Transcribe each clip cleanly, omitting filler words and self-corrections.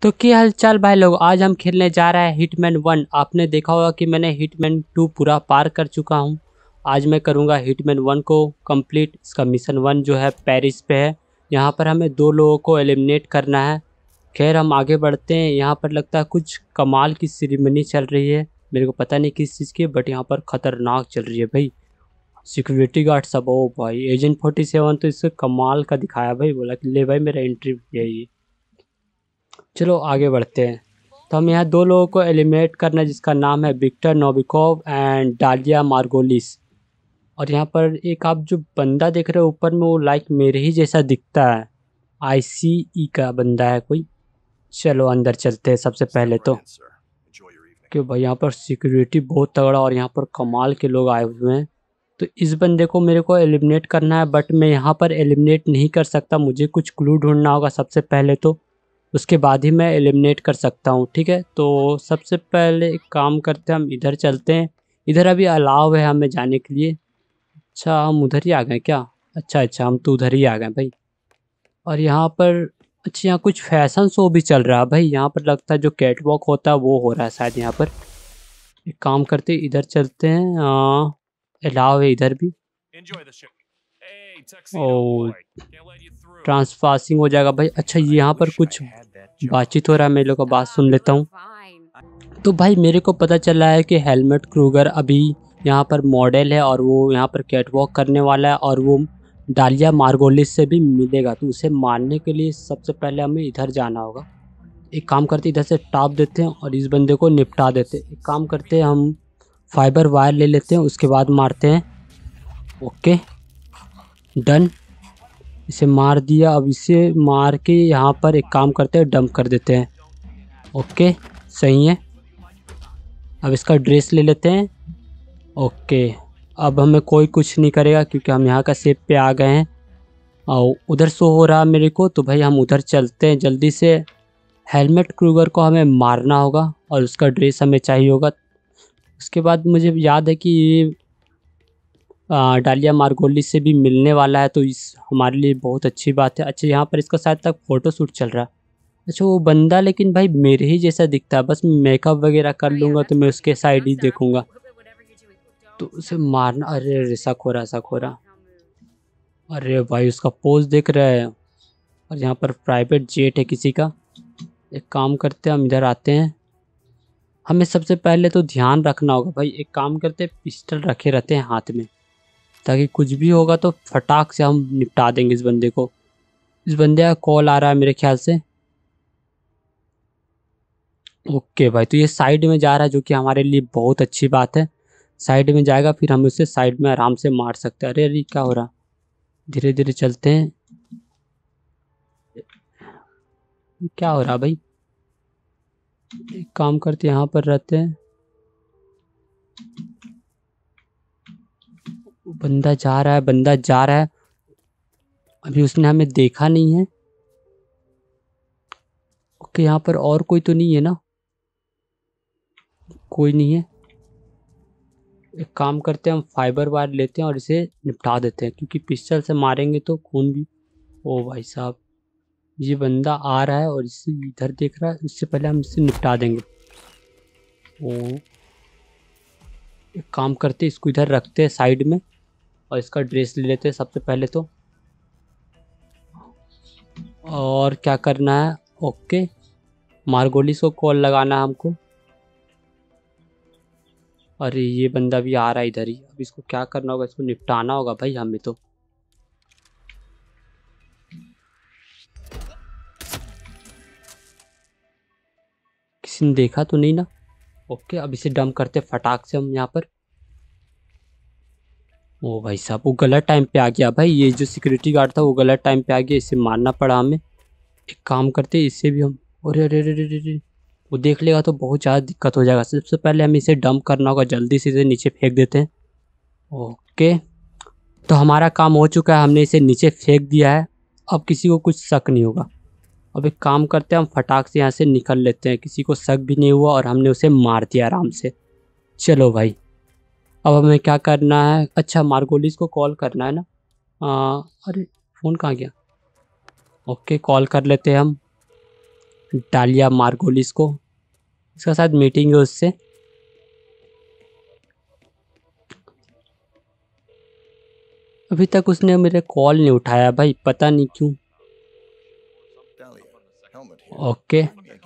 तो क्या हाल चाल भाई लोग। आज हम खेलने जा रहे हैं हिटमैन 1। आपने देखा होगा कि मैंने हिटमैन 2 पूरा पार कर चुका हूं। आज मैं करूंगा हिटमैन 1 को कंप्लीट। इसका मिशन 1 जो है पेरिस पे है। यहां पर हमें 2 लोगों को एलिमिनेट करना है। खैर हम आगे बढ़ते हैं। यहाँ पर लगता है कुछ कमाल की सेरेमनी चल रही है। मेरे को पता नहीं किस चीज़ की, बट यहाँ पर खतरनाक चल रही है भाई। सिक्योरिटी गार्ड सब। ओ भाई एजेंट 47 तो इससे कमाल का दिखाया भाई। बोला कि ले भाई मेरा एंट्री है ये। चलो आगे बढ़ते हैं। तो हम यहाँ 2 लोगों को एलिमिनेट करना है, जिसका नाम है विक्टर नोविकोव एंड डालिया मार्गोलिस। और यहाँ पर एक आप जो बंदा देख रहे हो ऊपर में, वो लाइक मेरे ही जैसा दिखता है। आईसीई का बंदा है कोई। चलो अंदर चलते हैं सबसे पहले तो। क्यों भाई यहाँ पर सिक्योरिटी बहुत तगड़ा और यहाँ पर कमाल के लोग आए हुए हैं। तो इस बंदे को मेरे को एलिमिनेट करना है, बट मैं यहाँ पर एलिमिनेट नहीं कर सकता। मुझे कुछ क्लू ढूंढना होगा सबसे पहले तो, उसके बाद ही मैं एलिमिनेट कर सकता हूँ। ठीक है, तो सबसे पहले एक काम करते हैं, हम इधर चलते हैं। इधर अभी अलाउ है हमें जाने के लिए। अच्छा हम उधर ही आ गए क्या? अच्छा हम तो उधर ही आ गए भाई। और यहाँ पर अच्छा यहाँ कुछ फैशन शो भी चल रहा है भाई। यहाँ पर लगता है जो कैट वॉक होता है वो हो रहा है शायद यहाँ पर। एक काम करते इधर चलते हैं। अलाउ है इधर भी। ओ ट्रांसपासिंग हो जाएगा भाई। अच्छा यहाँ पर कुछ बातचीत हो रहा है, मैं लोग का बात सुन लेता हूँ। तो भाई मेरे को पता चला है कि हेलमेट क्रूगर अभी यहाँ पर मॉडल है और वो यहाँ पर कैटवॉक करने वाला है, और वो डालिया मार्गोलिस से भी मिलेगा। तो उसे मारने के लिए सबसे पहले हमें इधर जाना होगा। एक काम करते इधर से टाप देते हैं और इस बंदे को निपटा देते हैं। एक काम करते हैं हम फाइबर वायर ले लेते हैं, उसके बाद मारते हैं। ओके डन, इसे मार दिया। अब इसे मार के यहाँ पर एक काम करते हैं डंप कर देते हैं। ओके सही है। अब इसका ड्रेस ले लेते हैं। ओके अब हमें कोई कुछ नहीं करेगा क्योंकि हम यहाँ का सेप पे आ गए हैं। और उधर शो हो रहा मेरे को, तो भाई हम उधर चलते हैं जल्दी से। हेलमेट क्रूगर को हमें मारना होगा और उसका ड्रेस हमें चाहिए होगा। उसके बाद मुझे याद है कि ये डालिया मार्गोलिस से भी मिलने वाला है, तो इस हमारे लिए बहुत अच्छी बात है। अच्छा यहाँ पर इसका शायद तक फ़ोटो शूट चल रहा है। अच्छा वो बंदा लेकिन भाई मेरे ही जैसा दिखता है। बस मेकअप वगैरह कर लूँगा तो मैं उसके साइड ही देखूँगा। तो उसे मारना। अरे अरे शक हो रहा। अरे भाई उसका पोज देख रहे हैं। और यहाँ पर प्राइवेट जेट है किसी का। एक काम करते हैं हम इधर आते हैं। हमें सबसे पहले तो ध्यान रखना होगा भाई। एक काम करते हैं पिस्टल रखे रहते हैं हाथ में, ताकि कुछ भी होगा तो फटाक से हम निपटा देंगे इस बंदे को। इस बंदे का कॉल आ रहा है मेरे ख्याल से। ओके भाई तो ये साइड में जा रहा है, जो कि हमारे लिए बहुत अच्छी बात है। साइड में जाएगा फिर हम उसे साइड में आराम से मार सकते हैं। अरे अरे क्या हो रहा, धीरे धीरे चलते हैं। क्या हो रहा भाई? एक काम करते यहाँ पर रहते हैं। बंदा जा रहा है, बंदा जा रहा है। अभी उसने हमें देखा नहीं है। ओके यहाँ पर और कोई तो नहीं है ना? कोई नहीं है। एक काम करते हैं हम फाइबर वायर लेते हैं और इसे निपटा देते हैं, क्योंकि पिस्टल से मारेंगे तो खून भी। ओ भाई साहब ये बंदा आ रहा है और इसे इधर देख रहा है। इससे पहले हम इसे निपटा देंगे। ओ एक काम करते हैं इसको इधर रखते हैं साइड में, और इसका ड्रेस ले लेते हैं सबसे पहले तो। और क्या करना है? ओके मार्गोलिस को कॉल लगाना है हमको। अरे ये बंदा भी आ रहा है इधर ही। अब इसको क्या करना होगा? इसको निपटाना होगा भाई हमें तो। किसी ने देखा तो नहीं ना? ओके अब इसे डंप करते फटाक से हम यहाँ पर। ओ भाई साहब वो गलत टाइम पे आ गया भाई। ये जो सिक्योरिटी गार्ड था वो गलत टाइम पे आ गया, इसे मारना पड़ा हमें। एक काम करते इससे भी हम। अरे अरे अरे अरे अरे, वो देख लेगा तो बहुत ज़्यादा दिक्कत हो जाएगा। सबसे पहले हमें इसे डंप करना होगा, जल्दी से इसे नीचे फेंक देते हैं। ओके तो हमारा काम हो चुका है, हमने इसे नीचे फेंक दिया है। अब किसी को कुछ शक नहीं होगा। अब एक काम करते हैं हम फटाक से यहाँ से निकल लेते हैं। किसी को शक भी नहीं हुआ और हमने उसे मार दिया आराम से। चलो भाई अब हमें क्या करना है? अच्छा मार्गोलिस को कॉल करना है ना? अरे फ़ोन कहाँ गया? ओके कॉल कर लेते हैं हम। डालिया मार्गोलिस को। इसका साथ मीटिंग है उससे। अभी तक उसने मेरे कॉल नहीं उठाया भाई, पता नहीं क्यों। ओके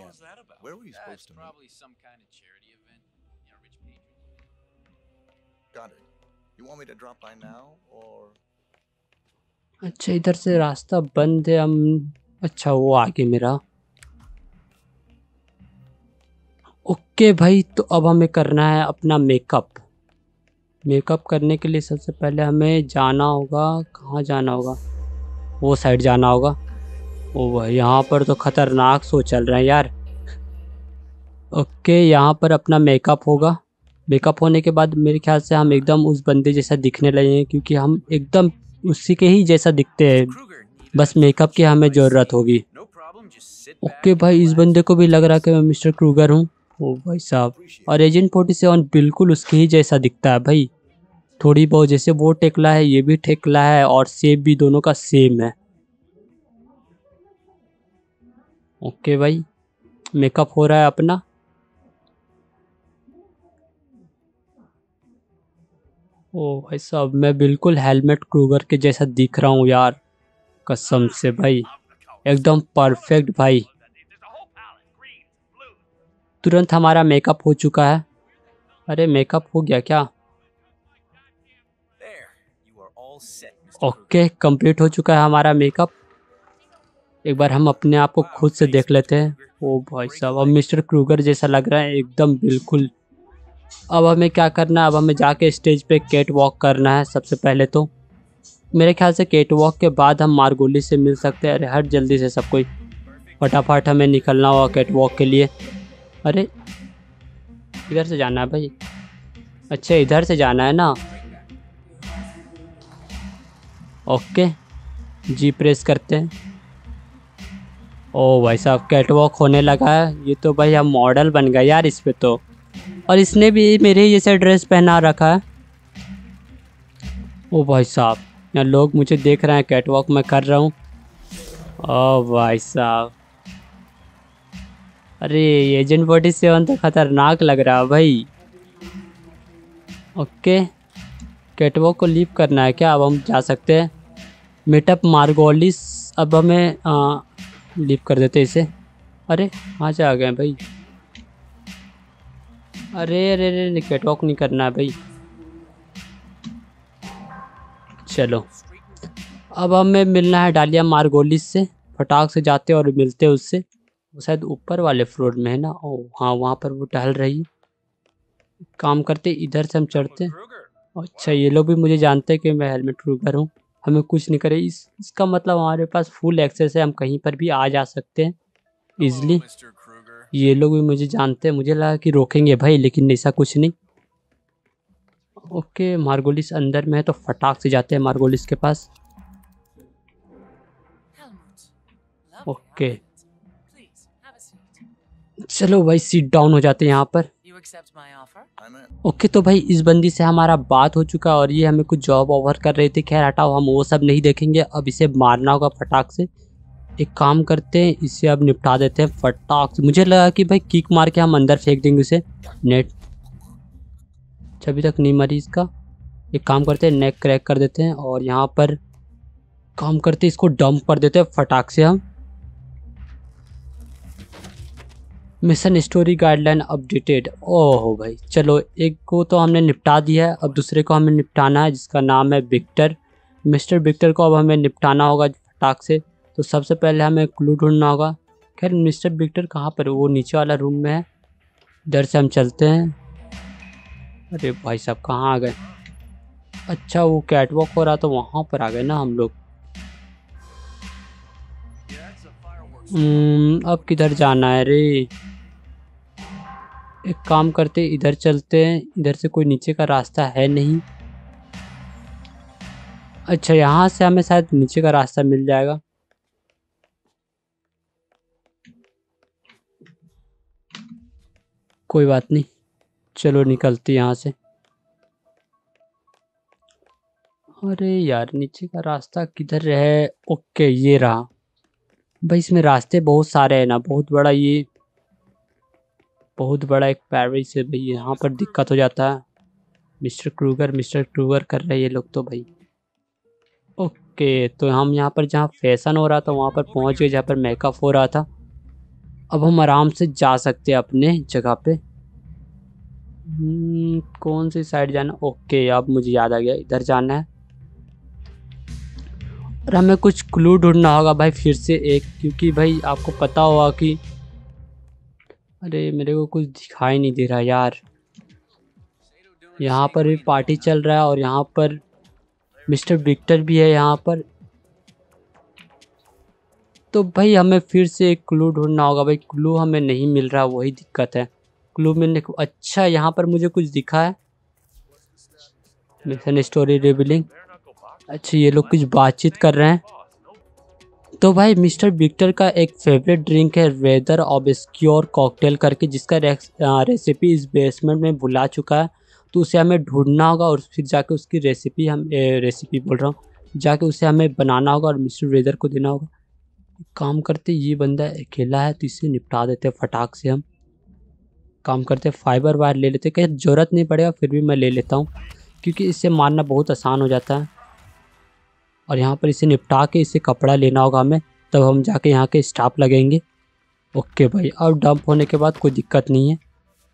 अच्छा, इधर से रास्ता बंद है हम। अच्छा वो आगे मेरा। ओके भाई, तो अब हमें करना है अपना मेकअप। मेकअप करने के लिए सबसे पहले हमें जाना होगा। कहाँ जाना होगा? वो साइड जाना होगा। ओ भाई, यहाँ पर तो खतरनाक सो चल रहा है यार। ओके, यहाँ पर अपना मेकअप होगा। मेकअप होने के बाद मेरे ख्याल से हम एकदम उस बंदे जैसा दिखने लगेंगे, क्योंकि हम एकदम उसी के ही जैसा दिखते हैं। बस मेकअप की हमें ज़रूरत होगी। ओके भाई, इस बंदे को भी लग रहा है कि मैं मिस्टर क्रूगर हूँ। ओ भाई साहब, और एजेंट 47 बिल्कुल उसके ही जैसा दिखता है भाई। थोड़ी बहुत जैसे वो टेकला है, ये भी टेकला है, और शेप भी दोनों का सेम है। ओके भाई, मेकअप हो रहा है अपना। ओ भाई साहब, मैं बिल्कुल हेलमेट क्रूगर के जैसा दिख रहा हूँ यार, कसम से भाई, एकदम परफेक्ट भाई। तुरंत हमारा मेकअप हो चुका है। अरे मेकअप हो गया क्या? ओके, कंप्लीट हो चुका है हमारा मेकअप। एक बार हम अपने आप को खुद से देख लेते हैं। ओ भाई साहब, अब मिस्टर क्रूगर जैसा लग रहा है एकदम बिल्कुल। अब हमें क्या करना है? अब हमें जाके स्टेज पे कैट वॉक करना है सबसे पहले तो। मेरे ख्याल से कैट वॉक के बाद हम मार्गोली से मिल सकते हैं। अरे हट जल्दी से सब कोई, फटाफट हमें निकलना होगा कैट वॉक के लिए। अरे इधर से जाना है भाई। अच्छा इधर से जाना है ना। ओके, जी प्रेस करते हैं। ओ भाई साहब, कैट वॉक होने लगा है। ये तो भाई हम मॉडल बन गए यार इस पे तो। और इसने भी मेरे ही जैसे ड्रेस पहना रखा है। ओ भाई साहब, यहाँ लोग मुझे देख रहे हैं, कैट वॉक मैं कर रहा हूँ। ओ भाई साहब, अरे एजेंट 47 तो खतरनाक लग रहा है भाई। ओके, कैटवॉक को लीव करना है क्या? अब हम जा सकते हैं। Meetup Margolis. अब हमें लीव कर देते इसे। अरे कहाँ से आ गए भाई? अरे अरे अरे, कैटवॉक नहीं करना है भाई। चलो, अब हमें मिलना है डालिया मार्गोलिस से। फटाक से जाते और मिलते उससे। वो शायद ऊपर वाले फ्लोर में है ना। ओ हाँ, वहाँ पर वो टहल रही है। काम करते इधर से हम चढ़ते हैं। अच्छा, ये लोग भी मुझे जानते हैं कि मैं हेलमेट क्रूगर हूँ। हमें कुछ नहीं करे। इसका मतलब हमारे पास फुल एक्सेस है, हम कहीं पर भी आ जा सकते हैं इजली। ये लोग भी मुझे जानते हैं, मुझे लगा कि रोकेंगे भाई, लेकिन ऐसा कुछ नहीं। ओके, मार्गोलिस अंदर में है तो फटाक से जाते हैं मार्गोलिस के पास। ओके चलो भाई, सीट डाउन हो जाते हैं यहाँ पर। ओके, तो भाई इस बंदी से हमारा बात हो चुका है और ये हमें कुछ जॉब ऑफर कर रही थी। खैर हटाओ, हम वो सब नहीं देखेंगे। अब इसे मारना होगा फटाक से। एक काम करते हैं, इसे अब निपटा देते हैं फटाक से। मुझे लगा कि भाई किक मार के हम अंदर फेंक देंगे उसे। नेट अभी तक नहीं मरी इसका। एक काम करते हैं, नेक क्रैक कर देते हैं और यहाँ पर काम करते हैं, इसको डंप कर देते हैं फटाक से हम। Mission story guideline updated. ओहो भाई, चलो एक को तो हमने निपटा दिया है, अब दूसरे को हमें निपटाना है, जिसका नाम है विक्टर। मिस्टर विक्टर को अब हमें निपटाना होगा फटाक से। तो सबसे पहले हमें क्लू ढूंढना होगा। खैर मिस्टर विक्टर कहाँ पर है? वो नीचे वाला रूम में है। इधर से हम चलते हैं। अरे भाई साहब, कहाँ आ गए? अच्छा, वो कैटवॉक हो रहा तो वहाँ पर आ गए ना हम लोग। अब किधर जाना है रे? एक काम करते, इधर चलते हैं। इधर से कोई नीचे का रास्ता है नहीं। अच्छा, यहाँ से हमें शायद नीचे का रास्ता मिल जाएगा। कोई बात नहीं, चलो निकलते यहाँ से। अरे यार, नीचे का रास्ता किधर है? ओके, ये रहा। भाई इसमें रास्ते बहुत सारे हैं ना, बहुत बड़ा ये, बहुत बड़ा एक पैरिस है भाई, यहाँ पर दिक्कत हो जाता है। मिस्टर क्रूगर कर रहे हैं ये लोग तो भाई। ओके, तो हम यहाँ पर जहाँ फैशन हो रहा था वहाँ पर पहुँच गए, जहाँ पर मेकअप हो रहा था। अब हम आराम से जा सकते हैं अपने जगह पे। कौन सी साइड जाना? ओके, अब मुझे याद आ गया, इधर जाना है। और हमें कुछ क्लू ढूंढना होगा भाई फिर से एक, क्योंकि भाई आपको पता होगा कि, अरे मेरे को कुछ दिखाई नहीं दे रहा यार। यहाँ पर भी पार्टी चल रहा है और यहाँ पर मिस्टर विक्टर भी है यहाँ पर। तो भाई हमें फिर से एक क्लू ढूंढना होगा भाई, क्लू हमें नहीं मिल रहा, वही दिक्कत है। क्लू मिलने को, अच्छा यहाँ पर मुझे कुछ दिखा है, मिशन स्टोरी रिवीलिंग। अच्छा ये लोग कुछ बातचीत कर रहे हैं। तो भाई मिस्टर विक्टर का एक फेवरेट ड्रिंक है रेदर ऑब्सक्योर कॉकटेल करके, जिसका रेसिपी इस बेसमेंट में भुला चुका है। तो उसे हमें ढूंढना होगा और फिर जाके उसकी रेसिपी, रेसिपी बोल रहा हूँ, जाके उसे हमें बनाना होगा और मिस्टर रेदर को देना होगा। काम करते, ये बंदा अकेला है तो इसे निपटा देते फटाक से। हम काम करते, फाइबर वायर ले लेते, कहीं ज़रूरत नहीं पड़ेगा फिर भी मैं ले लेता हूँ, क्योंकि इससे मारना बहुत आसान हो जाता है। और यहाँ पर इसे निपटा के इसे कपड़ा लेना होगा हमें, तब हम जाके यहाँ के स्टाफ लगेंगे। ओके भाई, अब डंप होने के बाद कोई दिक्कत नहीं है।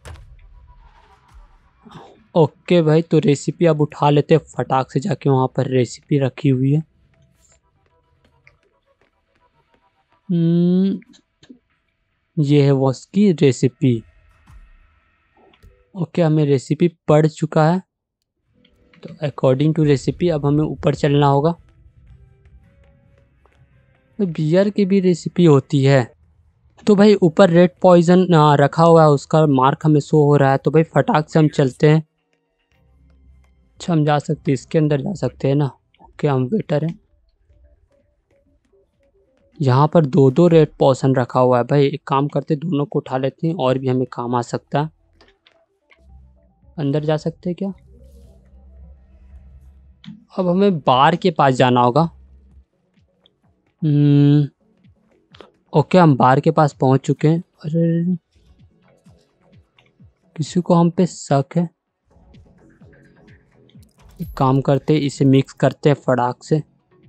ओके भाई, तो रेसिपी अब उठा लेते हैं फटाक से, जाके वहाँ पर रेसिपी रखी हुई है। ये है वो उसकी रेसिपी। ओके, हमें रेसिपी पढ़ चुका है, तो अकॉर्डिंग टू रेसिपी अब हमें ऊपर चलना होगा। तो बियर की भी रेसिपी होती है। तो भाई ऊपर रेड पॉइजन रखा हुआ है, उसका मार्क हमें शो हो रहा है। तो भाई फटाक से हम चलते हैं। अच्छा हम जा सकते हैं, इसके अंदर जा सकते हैं ना। ओके, हम वेटर हैं। यहाँ पर दो दो रेड पोशन रखा हुआ है भाई, एक काम करते दोनों को उठा लेते हैं, और भी हमें काम आ सकता है। अंदर जा सकते हैं क्या? अब हमें बार के पास जाना होगा। ओके, हम बार के पास पहुंच चुके हैं। अरे किसी को हम पे शक है। एक काम करते, इसे मिक्स करते हैं फटाक से,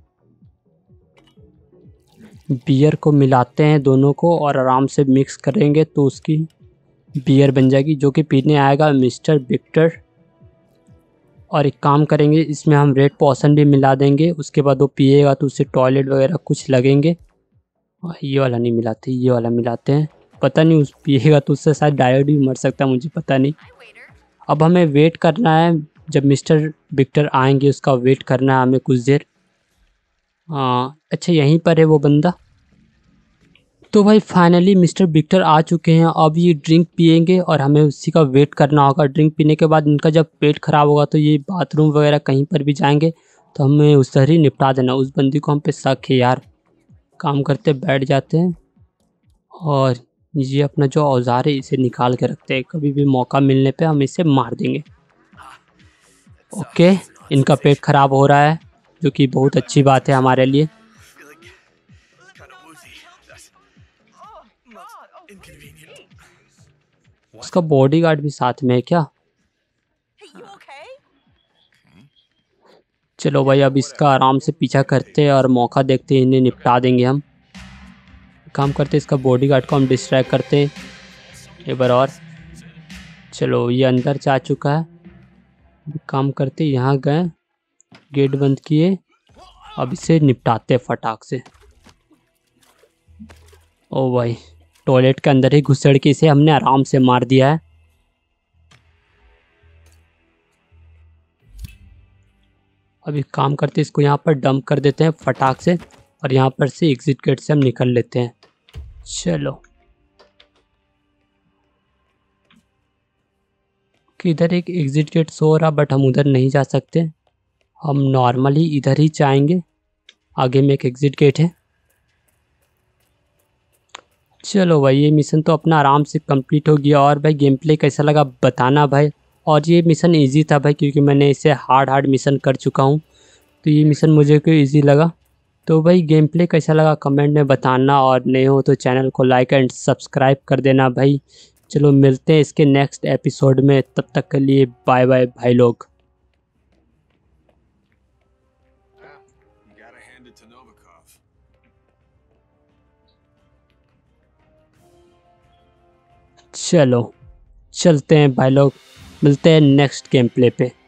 बियर को मिलाते हैं दोनों को और आराम से मिक्स करेंगे तो उसकी बियर बन जाएगी, जो कि पीने आएगा मिस्टर विक्टर। और एक काम करेंगे, इसमें हम रेड पोशन भी मिला देंगे, उसके बाद वो पिएगा तो उससे टॉयलेट वगैरह कुछ लगेंगे। ये वाला नहीं मिलाते, ये वाला मिलाते हैं। पता नहीं उस पिएगा तो उससे शायद डायरेक्ट भी मर सकता है, मुझे पता नहीं। अब हमें वेट करना है, जब मिस्टर विक्टर आएंगे उसका वेट करना है हमें कुछ देर। हाँ अच्छा, यहीं पर है वो बंदा। तो भाई फाइनली मिस्टर विक्टर आ चुके हैं। अब ये ड्रिंक पिएंगे और हमें उसी का वेट करना होगा। ड्रिंक पीने के बाद इनका जब पेट खराब होगा तो ये बाथरूम वगैरह कहीं पर भी जाएंगे, तो हमें उस तरह ही निपटा देना। उस बंदी को हम पे शक है यार। काम करते बैठ जाते हैं और ये अपना जो औजार है इसे निकाल के रखते हैं, कभी भी मौका मिलने पे हम इसे मार देंगे। ओके, इनका पेट खराब हो रहा है, जो कि बहुत अच्छी बात है हमारे लिए। उसका बॉडीगार्ड भी साथ में है क्या? चलो भाई, अब इसका आराम से पीछा करते हैं और मौका देखते हैं, इन्हें निपटा देंगे हम। काम करते इसका बॉडीगार्ड को हम डिस्ट्रैक्ट करते एक बार और। चलो ये अंदर जा चुका है। काम करते यहाँ गए, गेट बंद किए, अब इसे निपटाते फटाक से। ओ भाई, टॉयलेट के अंदर ही घुसड़ के इसे हमने आराम से मार दिया है। अभी काम करते इसको यहाँ पर डंप कर देते हैं फटाक से, और यहाँ पर से एग्जिट गेट से हम निकल लेते हैं। चलो कि इधर एक एग्जिट गेट शो हो रहा, बट हम उधर नहीं जा सकते, हम नॉर्मली इधर ही जाएंगे। आगे में एक एग्जिट गेट है। चलो भाई, ये मिशन तो अपना आराम से कंप्लीट हो गया। और भाई गेम प्ले कैसा लगा बताना भाई। और ये मिशन इजी था भाई, क्योंकि मैंने इसे हार्ड मिशन कर चुका हूँ, तो ये मिशन मुझे क्यों इजी लगा। तो भाई गेम प्ले कैसा लगा कमेंट में बताना, और नए हो तो चैनल को लाइक एंड सब्सक्राइब कर देना भाई। चलो मिलते हैं इसके नेक्स्ट एपिसोड में, तब तक के लिए बाय बाय भाई लोग। You gotta hand it to Novikov. चलो चलते हैं भाई लोग, मिलते हैं नेक्स्ट गेम प्ले पे।